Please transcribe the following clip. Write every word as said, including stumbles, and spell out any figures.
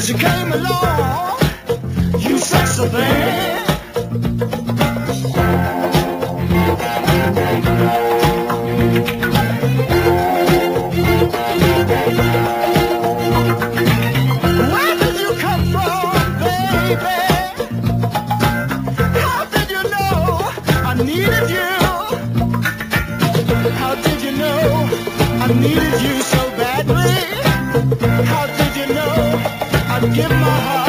you came along, you sexy thing. Where did you come from, baby? How did you know I needed you? How did you know I needed you so badly? How did you know I'd give my heart?